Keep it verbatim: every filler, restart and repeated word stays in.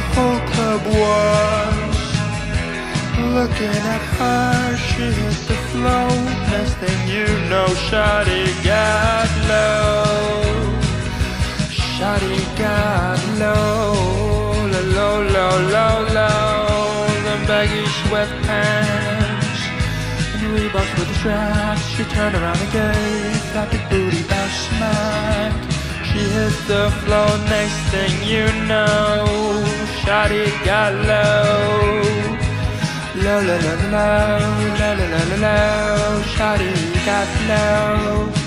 the whole club was looking at her. She hit the flow. Next thing you know, shawty got low. Shawty got low. Low, low, low, low. Them baggy sweatpants and Reeboks with the straps. She turned around and gave that big booty back smack. She hit the floor. Next thing you know, shawty got low. Low, low, low, low, low, low, low, low, low. Shawty got low.